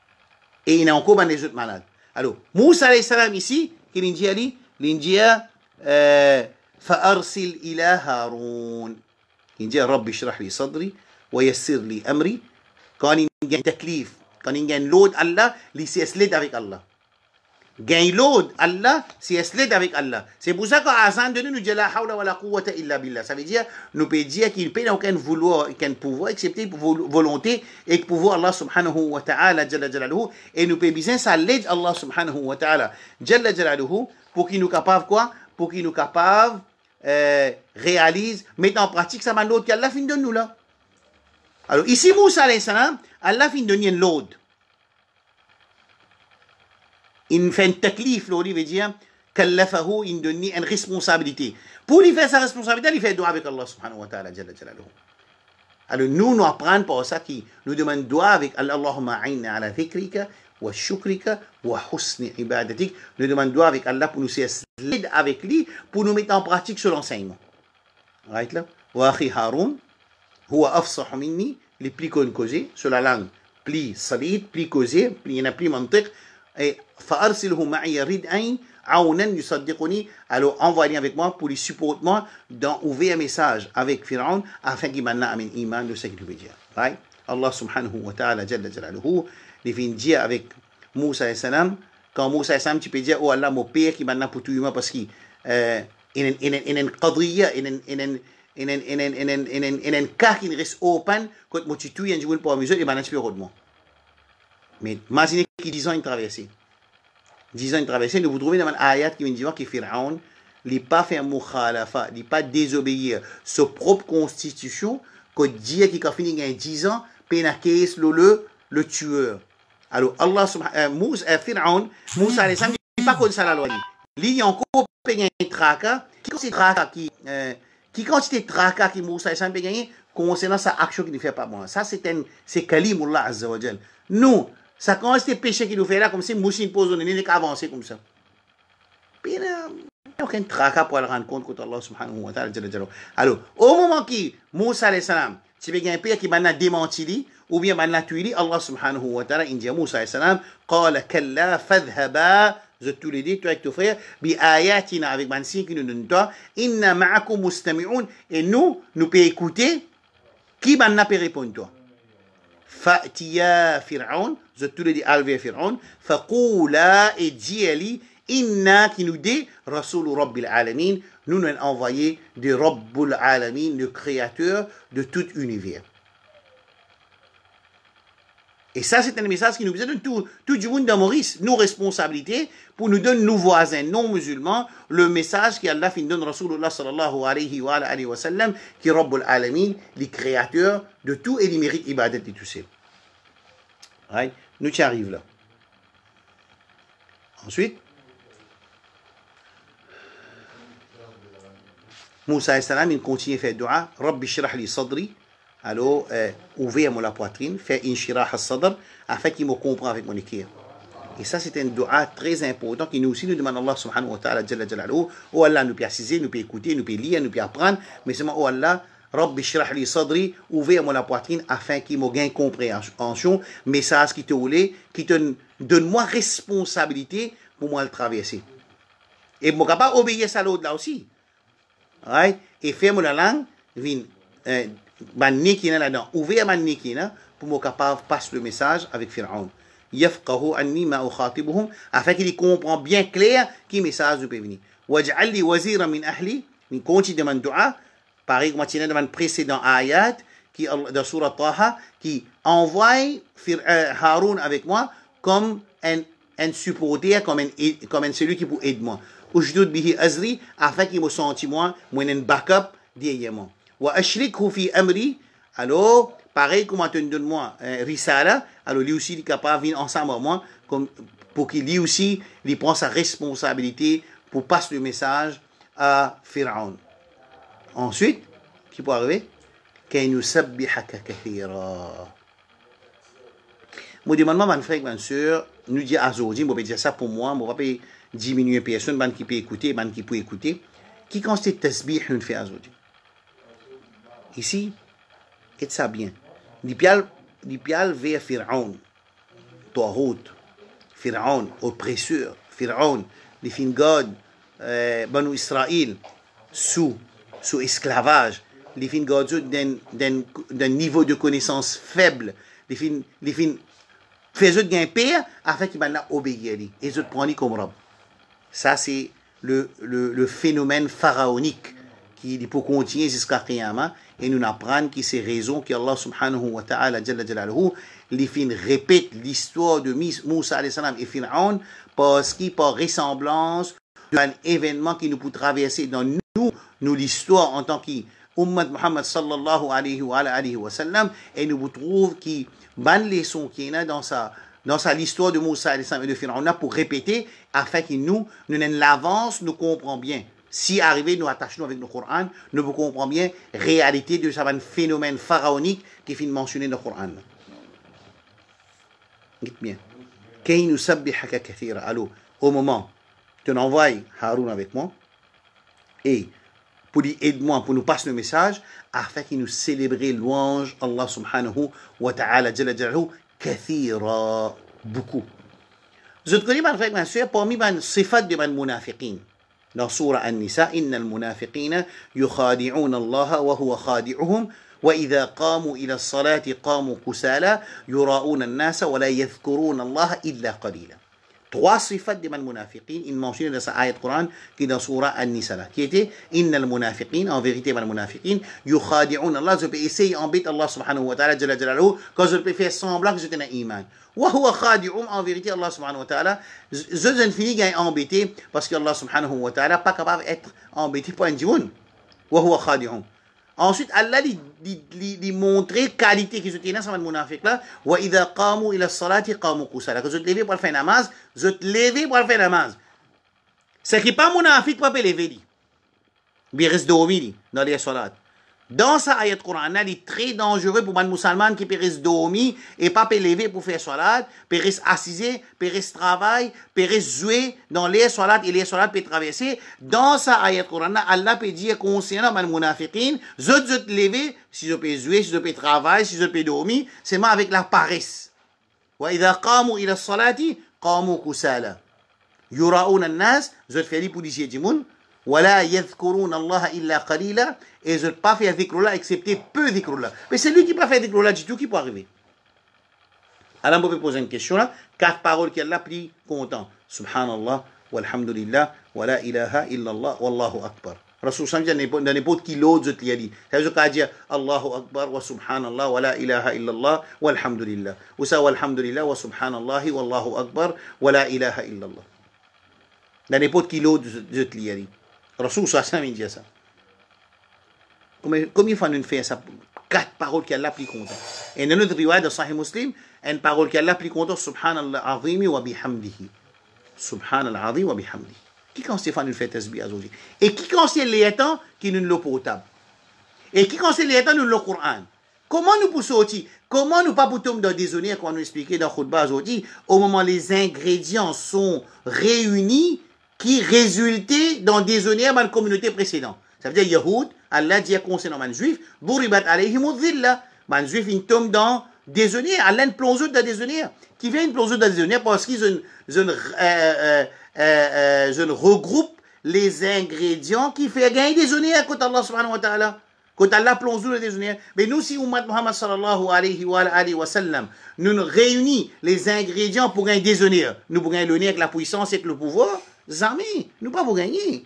Et il y a encore des autres malades. Alors, Moussa alayhi salam ici, qui l'India dit, l'India, فأرسل إلى هارون. L'India, رب اشرح لي صدري ويسر لي أمري. Quand il y a un taklif, quand il y a un load Allah, il s'est slid avec Allah. Gain load Allah, c'est slid avec Allah. C'est pour ça qu'Azan de nous nous dit la hawla wa la quwwata illa billah. Ça veut dire, nous peut dire qu'il peut aucun vouloir, aucun pouvoir, excepté volonté et pouvoir Allah subhanahu wa ta'ala, jalla jalaluhu. Et nous peut besoin ça l'aide Allah subhanahu wa ta'ala, jalla jalaluhu, pour qu'il nous capable quoi? Pour qu'il nous capable, euh, réalise, mettre en pratique ça man l'autre qu'Allah fin de nous là. Alors ici, Moussa alayhi salam, Allah fin de nous une load. Il fait un taklif, il veut dire, kallafahu, il donne une responsabilité. Pour lui faire sa responsabilité, il fait doigt avec Allah subhanahu wa ta'ala, jalla jalaluhu. Alors nous, nous apprenons par ça qui nous demande doigt avec Allah, Allahumma a'inna ala dhikrika wa shukrika wa husni ibadatik. Nous demandons doigt avec Allah pour nous s'aider avec lui, pour nous mettre en pratique sur l'enseignement. Right là? Wa akhi Haroun, huwa afsahu minni, les plus causés sur la langue, plus solide, plus causé, plus il y en a plus mantiq. Et فأرسله معي ردءا عونا يصدقني. Alors envoyez avec moi pour les supporter moi dans ouvrir un message avec Pharaon afin qu'il m'en amène iman de ce qu'il veut dire. Right? Allah subhanahu wa ta'ala jalla jalaluhu il vient dire avec Moussa alayhi salam, quand Moussa alayhi salam tu peux dire oh Allah mon père qui m'en a pour tout humain parce qu'il euh, il y a une qadriya, il y a une il y a une il y a une il y a une il y a une cas qui reste open quand moi tu tues un jour pour amuser et m'en inspire autrement. Mais imaginez qu'il dix ans il traversait. dix ans il traversait, nous vous trouvez dans un ayat qui vient dire que Pharaon n'a pas fait un mukhalafa, n'a pas désobéir sa propre constitution, que Dieu qui a fini il dix ans, pénaquès le le tueur. Alors Allah subhanahu Moussa Pharaon, Moussa alayhi salam n'est pas comme ça la loi. Il y a encore un tracas, qui c'est tracas qui qui quantité de tracas qui Moussa alayhi salam peut gagner concernant sa action qu'il ne fait pas bon. Ça c'est un c'est kalimullah azza wa jalla. Nous ça commence à péché qui nous fait là, comme si Moussa pose, on n'est qu'à avancer comme ça. Puis il n'y a aucun tracas pour le rendre compte contre Allah subhanahu wa ta'ala. Alors, au moment qui Moussa alayhi salam, si il y a un père qui m'a démenti, ou bien m'a tué, Allah subhanahu wa ta'ala, il dit à Moussa alayhi salam, قال كلا فاذهبا, je te l'ai dit, toi avec ton frère, bi ayatina, avec man signe qui nous donne toi, inna ma'akum mustami'un, et nous, nous peut écouter, qui m'a peut répondre toi. فأتيا فرعون, je te l'ai dit, alvé Pharaon, فقولا et dit inna qui nous dit, Rasoul Rabbil Alamin, nous nous avons envoyé de Rabbul Alamin, le créateur de tout univers. Et ça, c'est un message qui nous donne tout, tout du monde dans Maurice, nos responsabilités, pour nous donner nos voisins non musulmans, le message qu'Allah fin donne Rasulullah sallallahu alayhi wa alayhi wa sallam, qui est Rabbul Alamin, le créateur de tout et les mérites ibadat et tout ça. Right? Nous y arrivons là. Ensuite, Moussa alayhi salam, il continue à faire dua, Rabbi shrah li sadri. Alors, euh, ouvrir-moi la poitrine, faire inshirah al-sadr, afin qu'il me comprenne avec mon équerre. Et ça, c'est un dua très important qui nous aussi nous demande Allah subhanahu wa ta'ala, jalla jalaluhu. Oh Allah, nous peut assiser, nous peut écouter, nous peut lire, nous peut apprendre, mais seulement, oh Allah, Rabbi shrah li sadri, ouvrir-moi la poitrine, afin qu'il me gagne compréhension, message qui te voulait, qui te donne-moi responsabilité pour moi le traverser. Et je ne pas obéir à l'autre là aussi. Right? Et ferme la langue, vin, euh, ban nekina là-dedans, ouvrir ban nekina pour me capable passer le message avec Pharaon. Yafqahu anni ma ukhatibuhum, afin qu'il comprend bien clair qui message peut venir. Waj'al li wazira min ahli, min continue de man dua, pareil comme tu dans le précédent ayat qui dans surah Taha qui envoie Haroun avec moi comme un un supporter, comme un comme un celui qui peut aider moi. Ujdud bihi azri, afin qu'il me sente moi, moi un backup derrière moi. Wa ashrikhu fi amri, alors pareil comme tu donnes moi risala, alors lui aussi il est capable de venir ensemble avec moi comme pour qu'il lui aussi il prend sa responsabilité pour passer le message à Pharaon. Ensuite, qui peut arriver? Kay nusabbihaka kathira. Moi demande mon frère, ma soeur, nous dit à Zodi, moi dire ça pour moi, moi pas diminuer personne, man qui peut écouter, man qui peut écouter. Qui constate tasbih une fait à Zodi? Ici, et ça bien. L'Ipial, l'Ipial vers Pharaon, Tahut, Pharaon, oppresseur, Pharaon, les fins God, euh, Banu Israël, sous, sous esclavage, les fins God d'un niveau de connaissance faible, les fins, les fins, fais-eux de père afin qu'ils m'en obéir, et eux prennent comme robe. Ça, c'est le, le, le phénomène pharaonique qui peut continuer jusqu'à Qiyamah et nous apprendre que c'est raison qu'Allah subhanahu wa ta'ala les fins répète l'histoire de Moussa alayhi salam et Pharaon parce qu'il par ressemblance d'un événement qui nous peut traverser dans nous, nous l'histoire en tant qu'Ummat Muhammad sallallahu alayhi wa, alayhi wa sallam, et nous trouvons qu'il ban leçon qui est dans sa dans sa l'histoire de Moussa alayhi salam et de Pharaon pour répéter afin que nous nous l'avance nous comprenons bien. Si arrivé, nous attachons avec le Coran, nous comprenons bien la réalité de ce phénomène pharaonique qui est mentionné dans le Coran. Dites bien. Kay nous sabbihaka kathira. Alors, au moment, tu envoies Haroun avec moi et pour lui aider-moi, pour nous passer le message, afin qu'il nous célèbre louange Allah subhanahu wa ta'ala jalla jalaluhu kathira. Beaucoup. Je te connais, ma frère, ma soeur, parmi les sifat de man munafiqin. Dans Surah An-Nisa, Inna al-munafiqina yukhadi'una Allah wa huwa khadi'uhum wa idha qamu ila as-salati qamu kusala yura'una an-nasa wa la yadhkuruna Allah illa qalila. Trois sifat des munafiqin, il mentionne dans sa ayat Coran qui est dans Surah An-Nisa qui était Inna al-munafiqin, en vérité man munafiqin yukhadi'una Allah, je peux essayer d'embêter Allah subhanahu wa ta'ala jalla jalaluhu quand je peux faire semblant que j'étais un iman. وهو خادعهم, en vérité Allah subhanahu wa ta'ala je ne finis qu'à embêter parce que Allah subhanahu wa ta'ala pas capable d'être embêté par un djimoun. وهو خادعهم. Ensuite Allah lui montrer qualité qui se tient dans ce munafiq là. وإذا قاموا إلى الصلاة قاموا كسالى. Quand je te lever pour faire namaz, je te lever pour faire namaz. C'est qui pas munafiq pas peut lever. Il reste dormir dans les salats. Dans sa ayat Coran, il est très dangereux pour un musulman qui peut rester dormir et pas peut lever pour faire salat, peut rester assisé, peut rester travail, peut rester jouer dans les salats et les salats peut traverser. Dans sa ayat Coran, Allah peut dire concernant les munafiqin, je dois te lever, si je peux jouer, si je peux travailler, si je peux dormir, c'est moi avec la paresse. Wa idha qamu ila salati qamu kusala. Yura'una an-nas, je te fais pour dire du monde. ولا يذكرون الله إلا قليلا, et je ne peux pas faire dhikrullah excepté peu dhikrullah. Mais c'est lui qui ne peut pas faire dhikrullah du tout qui peut arriver. Alors on peut poser une question là, quatre paroles qu'elle a pris content. Subhanallah, walhamdulillah, wa la ilaha illallah, wallahu akbar. Rasul sallallahu alayhi wa sallam dans n'importe qui l'autre je l'ai dit. Ça veut dire Allahu akbar wa subhanallah wa la ilaha illallah walhamdulillah. Ou ça walhamdulillah wa subhanallah wallahu akbar wa la ilaha illallah. Dans n'importe qui l'autre je l'ai dit. Rasul sallallahu alayhi wa sallam dit ça. Combien de fois nous faisons ça? Quatre paroles qu'elle a pris content. Et dans notre riwayat de Sahih Muslim, une parole qu'elle a pris content, Subhanallah azimi wa bihamdihi. Subhanallah azimi wa bihamdihi. Qui quand Stéphane nous fait tasbih aujourd'hui? Et qui quand c'est les temps qui nous l'ont portable? Et qui quand c'est les temps nous le Coran? Comment nous pouvons sortir? Comment nous pas pouvons dans des zones qu'on nous expliquait dans Khutbah aujourd'hui, au moment où les ingrédients sont réunis, qui résultaient dans des zones dans la communauté précédente. Ça veut dire Yahoud, Allah dit concernant les juifs, Buribat alayhim dhilla. Les juifs ils tombent dans des zones, Allah une plonge dans des zones. Qui vient une plonge dans des zones parce qu'ils euh, euh, euh, euh, regroupent les ingrédients qui font gagner des zones à côté d'Allah subhanahu wa ta'ala. Quand Allah plonge dans des zones. Mais nous, si Ummat Muhammad sallallahu alayhi wa, alayhi wa sallam, nous, nous réunissons les ingrédients pour gagner des zones, nous pour gagner le nez avec la puissance et avec le pouvoir, jamais, nous pas pour gagner.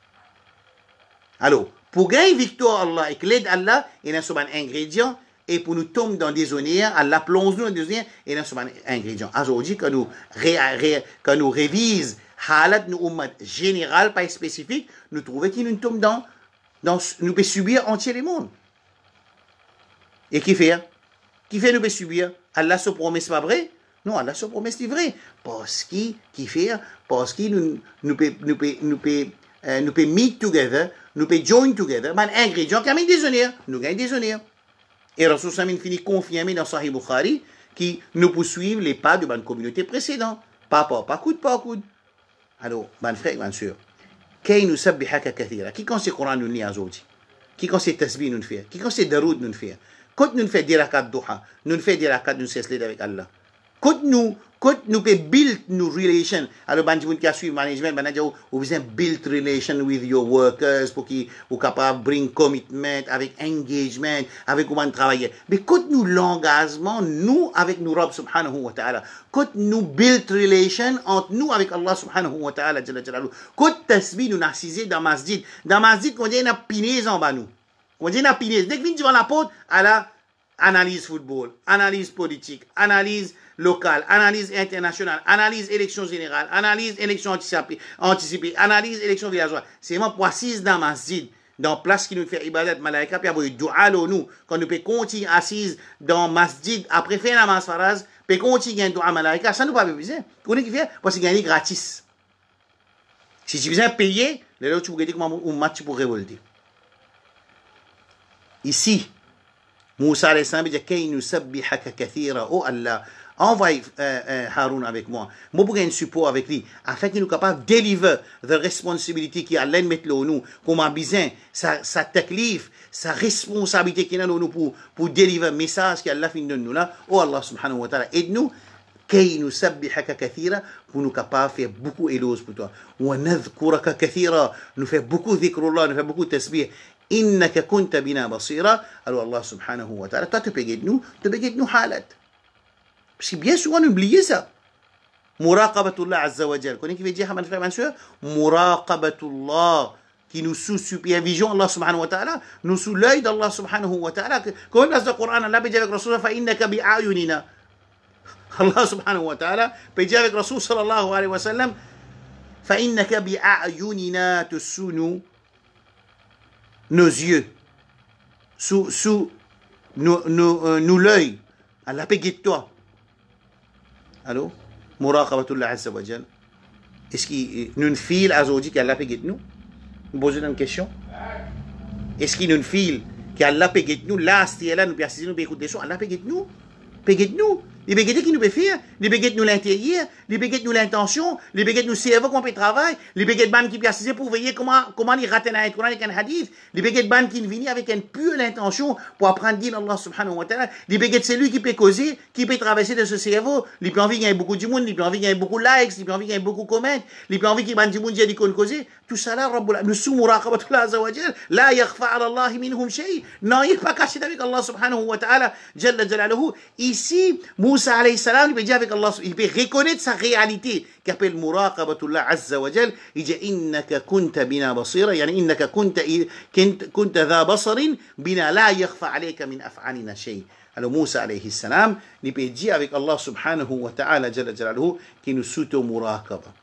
Alors, pour gagner victoire Allah et l'aide Allah, il y a un ingrédient, et pour nous tomber dans des zones, Allah plonge nous dans des zones, il y a un ingrédient. Aujourd'hui, quand nous, ré, ré, quand nous révisons halat nous ummat général, pas spécifique, nous trouvons qu'il nous tombe dans, dans, nous peut subir entier le monde. Et qui fait? Qui fait nous peut subir? Allah se promet, c'est pas vrai? Non, Allah se promet, c'est vrai. Parce qu'il, qui fait? Parce qu'il nous, nous peut, nous peut, nous peut, euh, nous peut meet together, nous peut join together, mais un ingrédient qui amène des honneurs, nous gagnons des honneurs. Et Rasul Samin finit confirmé dans Sahih Bukhari qui nous poursuivent les pas de la communauté précédente. Pas pas, pas coude, pas coude. Alors, mon frère, ma soeur, qui nous sabbihaka kathira, qui quand c'est le Coran nous lit aujourd'hui, qui quand c'est tasbih nous fait, qui quand c'est daroud nous fait, quand nous fait des rakat duha, nous fait des rakat nous cesse avec Allah. Quand nous, quand nous peut build nos relations, alors ben qui a suivi management, ben vous besoin build relation with your workers pour qu'ils soient capables de bring commitment, avec engagement, avec comment travailler. Mais quand nous l'engagement, nous avec nous Rabb subhanahu wa ta'ala, quand nous build relation entre nous avec Allah subhanahu wa ta'ala, quand tasbih nous narcisé dans masjid, dans masjid qu'on dit une pinaise en bas nous, on dit une pinaise. Dès que nous devant la porte, à la analyse football, analyse politique, analyse locale, analyse internationale, analyse élection générale, analyse élection anticipée, anticipée analyse élection villageoise. C'est vraiment pour assise dans masjid, dans place qui nous fait ibadat malaika, puis après doua nous, quand nous pouvons continuer assise dans masjid, après faire la namaz faraz, puis continuer un doua malaika, ça nous pas besoin. Vous connaissez qui fait? Parce qu'il gagne gratis. Si tu besoin payer, les autres, tu peux dire comment un match pour révolter. Ici, Moussa alayhi salam dit Kay nusabbihaka kathira. Oh Allah, envoie euh, euh, Haroun avec moi. Moi, pour un support avec lui, afin qu'il nous capable de deliver the responsibility qui Allah met là nous, comme un besoin, sa, sa taklif, sa responsabilité qui est là nous pour, pour deliver le message qu'Allah fait de nous là. Oh Allah subhanahu wa ta'ala, aide-nous. Kay nusabbihaka kathira, pour nous capable de faire beaucoup d'éloges pour toi. Wa nadhkuraka kathira, nous faire beaucoup de dhikrullah, nous faire beaucoup de tasbih. إنك كنت بنا بصيرا. Alors Allah subhanahu wa ta'ala, toi tu peux guider nous, tu peux guider nous halat. Parce que bien souvent on oublie ça. Muraqabatullah azza wa jal. Connais qui veut dire, mes frères et sœurs? Muraqabatullah, qui nous sous supervision Allah subhanahu wa ta'ala, nous sous l'œil d'Allah subhanahu wa ta'ala. Comme dans le Coran, Allah peut dire avec Rasul, فإنك بأعيننا. Allah subhanahu wa ta'ala peut dire avec Rasul sallallahu alayhi wa sallam, فإنك بأعيننا, tu sous nous nos yeux, sous, sous nous, nous, euh, nous l'œil. Allah peut guider toi. Allô? Muraqabatullah azza wa jal. Est-ce qu'il nous file à aujourd'hui qu'Allah peut guider nous? Vous posez une question? Est-ce qu'il nous file qu'Allah peut guider nous? Là, c'est là, nous peut assister, nous peut écouter ça. Allah peut guider nous? Peut guider nous? Les béguettes qui nous peut faire, les béguettes nous l'intérieur, les béguettes nous l'intention, les béguettes nous cerveau qu'on peut travailler, les béguettes ban qui peut assister pour veiller comment, comment ils ratent un Coran avec un hadith, les béguettes ban qui viennent avec une pure intention pour apprendre dire Allah subhanahu wa ta'ala, les béguettes c'est lui qui peut causer, qui peut traverser de ce cerveau, il peut envie qu'il y ait beaucoup de monde, il peut envie qu'il y ait beaucoup de likes, il peut envie qu'il y ait beaucoup de commentaires, il peut envie qu'il y ait beaucoup de monde qui causer, tout ça là, nous sous muraqabatullah azza wa jal, la yakhfa ala Allah minhum shay, non, il n'est pas caché avec Allah subhanahu wa ta'ala, jalla jalaluhu. Ici, Moussa alayhi salam, il peut dire avec Allah, il peut reconnaître sa réalité, qui appelle muraqabatullah azza wa jal, il dit innaka kunta bina basira, yani innaka kunta kunta dha basarin bina la yakhfa alayka min af'alina shay. Alors Moussa alayhi salam, il peut dire avec Allah subhanahu wa ta'ala jalla jalaluhu, qui nous s'auto muraqaba.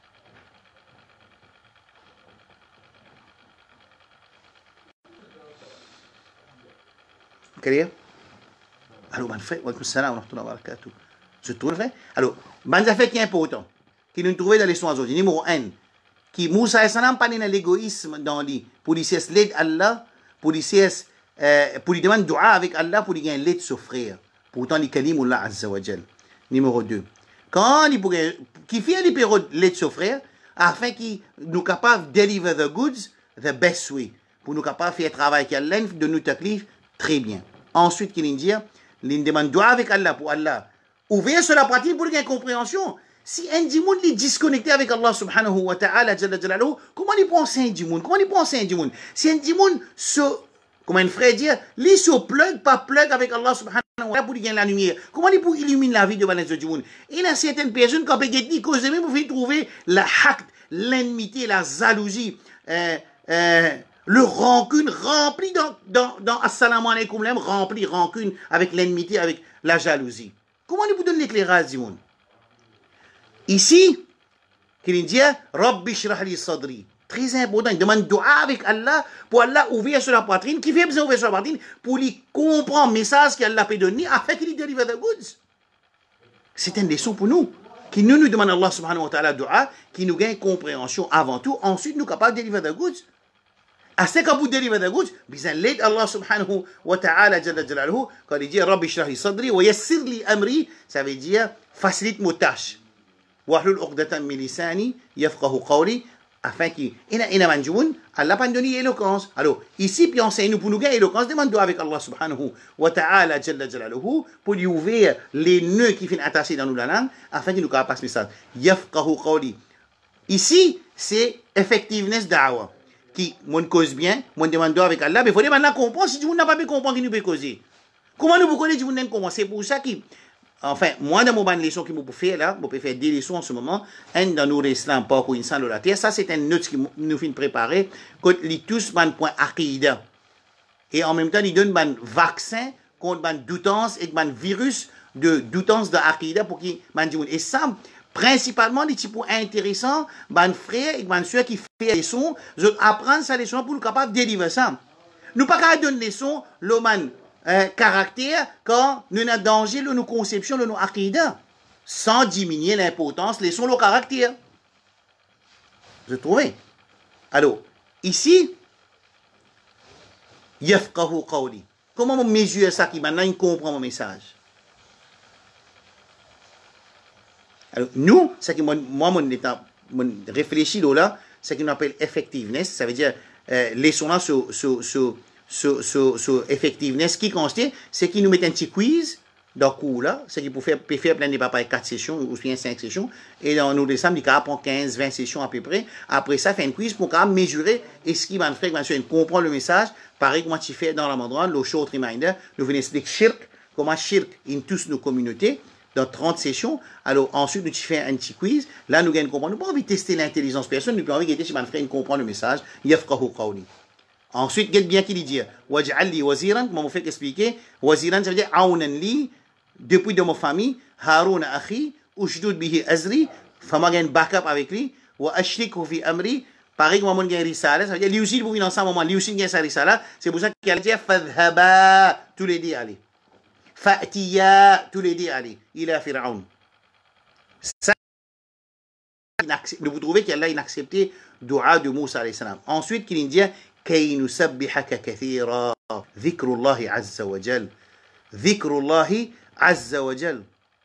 Clair? Alors, ben fait, wa alaykum salam wa rahmatullahi wa barakatuh. Je trouve fait. Alors, ben ça fait qui est important, qui nous trouve dans les soins aujourd'hui. Numéro un, qui Moussa alayhi salam pas l'égoïsme dans lui, pour lui cesse l'aide Allah, pour lui cesse, euh, pour lui demander dua avec Allah, pour lui gagner l'aide souffrir. Pourtant, il kalim Allah azza wa jal. Numéro deux, quand il pourrait, qui fait les périodes l'aide souffrir, afin qu'il nous capable de deliver the goods the best way, pour nous capable de faire travail qui Allah de nous taklif très bien. Ensuite, qu'il dit, il demande dua avec Allah pour Allah. Ouvrir sur la pratique pour gagner compréhension. Si un dimoun est disconnecté avec Allah subhanahu wa ta'ala, comment il pense un dimoun? Comment il pense un dimoun? Si un dimoun se, comme un frère dit, il se plug, pas plug avec Allah subhanahu wa ta'ala pour gagner la lumière. Comment il peut illuminer la vie de ce dimoun? Il y a certaines personnes qui ont dit cause même pour trouver la haqq, l'ennemité, la jalousie, euh, euh, le rancune rempli dans, dans, dans Assalamu alaikum, rempli rancune avec l'ennemité, avec la jalousie. Comment il peut donner l'éclairage du monde? Ici, qu'il dit, Rabbi shrah li sadri. Très important, il demande dua avec Allah pour Allah ouvrir sur la poitrine. Qui fait besoin d'ouvrir sur la poitrine? Pour lui comprendre le message qu'Allah peut donner afin qu'il délivre the goods. C'est une leçon pour nous. Qui nous, nous demande Allah subhanahu wa ta'ala dua, qui nous gagne compréhension avant tout. Ensuite, nous sommes capables de délivrer the goods. À ce qu'on peut délivrer the goods, besoin l'aide Allah subhanahu wa ta'ala jalla jalaluhu, quand il dit Rabbi shrah li sadri wa yassir li amri, ça veut dire facilite mes tâches. Wahlul uqdatan min lisani yafqahu qawli. afin qu'il ina ina manjoun Allah pas donné éloquence. Alors ici puis enseigne nous pour nous gagner éloquence, demande avec Allah subhanahu wa ta'ala jalla jalaluhu pour lui ouvrir les nœuds qui viennent attacher dans nous la langue afin qu'il nous passe message. Yafqahu qawli. Ici c'est effectiveness da'wa qui mon cause bien, mon demande avec Allah, mais il faut demander comprendre si tu n'as pas bien comprendre qui nous peut causer. Comment nous pouvons dire que comment c'est pour ça qui enfin, moi, dans mon leçon que je peux faire là, je peux faire deux leçons en ce moment. Un dans nos islam, pas qu'on de la terre. Ça, c'est un note qui nous fait préparer. Quand ils tous un point aqida. Et en même temps, ils donnent un vaccin contre une doutance et un virus de doutance de aqida pour qu'ils et ça, principalement, les types intéressants, ban frère et ban soeur qui fait des leçons, je apprendre sa leçon pour nous capable de délivrer ça. Nous pas qu'à donner leçon, l'homme Euh, caractère quand nous avons danger de nos conceptions, de nos aqidah, sans diminuer l'importance, laissons le caractère. Vous trouvez? Alors, ici, yafqahu qawli. Comment on mesure ça qui maintenant il comprend mon message? Alors, nous, c'est que moi, moi mon état, mon réfléchi là, c'est qu'on appelle effectiveness, ça veut dire, euh, laissons là sur, sur, sur sur so, so, effectiveness qui consiste, c'est qu'ils nous mettent un petit quiz dans le cours là, c'est qu'ils peuvent faire, peuvent faire plein de papas quatre sessions ou bien cinq sessions, et dans nous décembre, ils prend quinze vingt sessions à peu près. Après ça, fait un quiz pour quand même mesurer est-ce qu'il va faire, qu'il comprendre le message, pareil comment tu fais dans la Ramadan, le short reminder, nous venons expliquer shirk, comment shirk in tous nos communautés, dans trente sessions. Alors ensuite, nous fais un petit quiz, là nous gagnons comprendre, nous pas envie de tester l'intelligence personne, nous pas envie de tester si comprendre le message, yafqahu qawli. Ensuite, regarde bien qu'il dit waj'al li waziran, comment on fait expliquer waziran, ça veut dire aounan li, depuis de ma famille, Haroun akhi, ushdud bihi azri, fama gagne backup avec lui, wa ashriku fi amri, pareil comme on gagne risala, ça veut dire lui aussi, vous venez dans ce moment, lui aussi gagne sa risala, c'est pour ça qu'il a dit fadhhaba, tous les deux allez. Fa'tiya, tous les deux allez. Il a Pharaon. Ça, vous trouvez qu'Allah a accepté le dua de Moussa alayhi salam. Ensuite, qu'il dit كي نسبحك كثيرا ذكر الله عز وجل ذكر الله عز وجل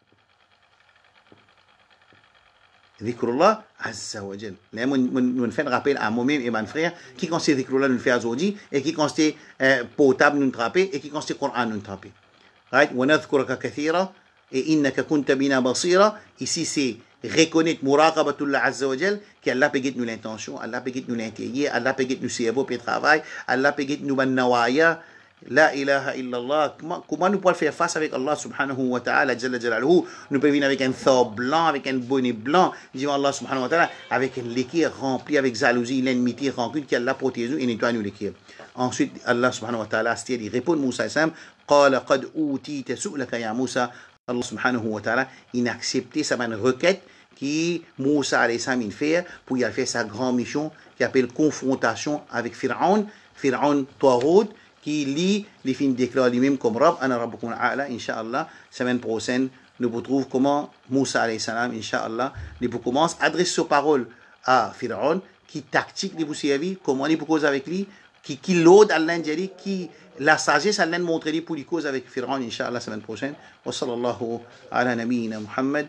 ذكر الله عز وجل. Là, nous fait un rappel à moi-même et mon frère qui consiste ذكر الله nous fait aujourd'hui et qui consiste potable nous trapper et qui consiste Coran nous trapper. Right? ونذكرك كثيرا et إنك كنت بنا بصيرا. Ici c'est reconnaître muraqabatullah azza wa jal qu'Allah peut nous l'intention, Allah peut nous l'intérieur, Allah peut nous cerveau peut travail, Allah peut nous ban nawaya. La ilaha illallah. Comment nous pouvons faire face avec Allah subhanahu wa ta'ala jalla jalaluhu? Nous pouvons venir avec un thawb blanc, avec un bonnet blanc, disons Allah subhanahu wa ta'ala, avec un l'équerre rempli avec jalousie, l'ennemité, rancune, qu'Allah protège nous et nettoie nous l'équerre. Ensuite, Allah subhanahu wa ta'ala, c'est-à-dire, il répond à Moussa Sam, قال قد أوتيت سؤلك يا موسى. Allah subhanahu wa ta'ala, il a accepté sa requête qui Moussa alayhi salam fait pour y aller faire sa grande mission qui appelle confrontation avec Pharaon, Pharaon Tarout, qui lit les films déclarent lui-même comme Rab, Ana Rabbukum al-A'la, Inch'Allah, semaine prochaine, nous retrouvons comment Moussa alayhi salam, Inch'Allah, il commence à adresser ses paroles à Pharaon, qui tactique les vous servir, comment il peut causer avec lui, qui, qui l'aude à l'Indjali, qui la sagesse à l'Inde montrer pour les causes avec Pharaon, Inch'Allah, semaine prochaine. Wa sallallahu ala nabiyyina Muhammad.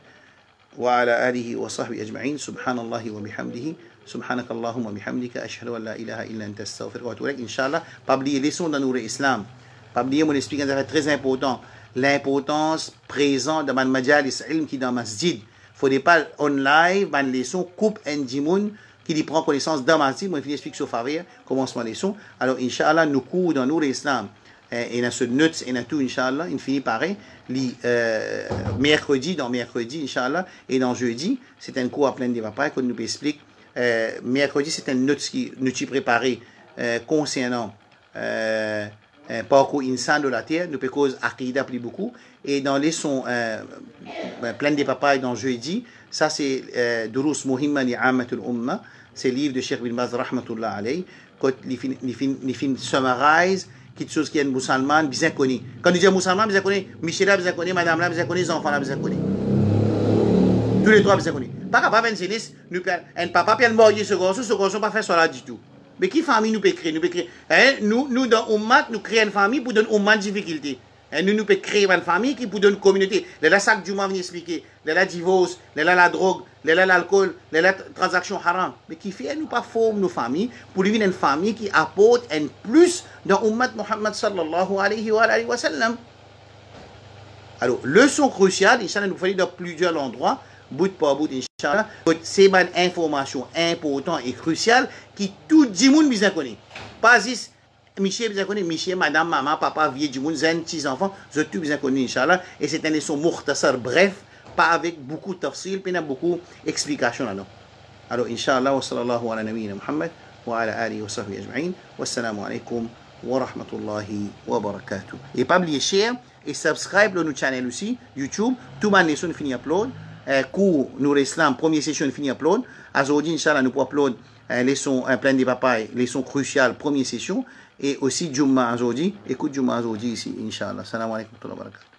وعلى آله وصحبه أجمعين سبحان الله وبحمده سبحانك اللهم وبحمدك أشهد أن لا إله إلا أنت أستغفرك وأتوب إليك إن شاء الله. Pas oublier les leçons dans notre islam. Pas oublier mon explique un affaire très important. L'importance présente dans man majalis ilm qui dans masjid. Faudrait pas on live ban leçon coupe un dimoun qui lui prend connaissance dans masjid. Moi je explique sur faveur commencement leçon. Alors Inch'Allah nous cours dans notre islam. Et dans ce notes et dans tout, Inch'Allah, il finit pareil, li, euh, mercredi, dans mercredi, Inch'Allah, et dans jeudi, c'est un cours à plein de débats, qu'on nous explique. Euh, mercredi, c'est un note qui nous a préparé euh, concernant euh, un parcours insan de la terre, nous peut cause Aqida plus beaucoup, et dans les sons euh, plein de débats, dans jeudi, ça c'est euh, Durus Muhimma li Ammatul Umma, c'est le livre de Cheikh Bin Baz, Rahmatullah alayhi, quand il finit summarize, quelque chose qui est musulman, bien connu. Quand nous disons musulman, bien connu, Michel bien connu, madame là, bien connu, les enfants là, bien connu. Tous les trois bien connus. Pas capable de dire, nous un papa peut mourir ce garçon, ce garçon pas faire cela du tout. Mais qui famille nous peut créer, nous peut créer. Hein? Nous nous dans ummat, nous créons une famille pour donner ummat difficulté. Et nous, nous pouvons créer une famille qui pour donner une communauté. Là, ça que Juma vient expliquer. Là, la divorce, là, la drogue, là, l'alcool, là, la transaction haram. Mais qui fait, nous pas former nos familles pour vivre une famille qui apporte un plus dans l'ummat Muhammad sallallahu alayhi wa, alayhi wa sallam. Alors, leçon cruciale, Inch'Allah, nous fallait dans plusieurs endroits, bout par bout, Inch'Allah. C'est une information importante et cruciale qui tout le monde besoin connaît. Pas juste Michel besoin connaît, Michel, madame, maman, papa, vieux du monde, zen, petits enfants, je tout besoin connaît, Inch'Allah. Et c'est une leçon mukhtasar, bref, pas avec beaucoup de tafsil, puis beaucoup d'explications là-dedans. Alors, Inch'Allah, wa sallallahu ala nabiyyina Muhammad, wa ala alihi wa sahbihi ajma'in, wassalamu alaikum wa rahmatullahi wa barakatuh. Et pas oublier share et subscribe notre channel aussi, YouTube, tout ma nation fini upload, euh, cours Nour Islam, première session fini upload, aujourd'hui, Inch'Allah, nous pouvons upload euh, leçon, un plein de papaye, leçon cruciale, première session, et aussi Jumma aujourd'hui, écoute Jumma aujourd'hui ici, Inch'Allah. Salam alaikum wa barakatuh.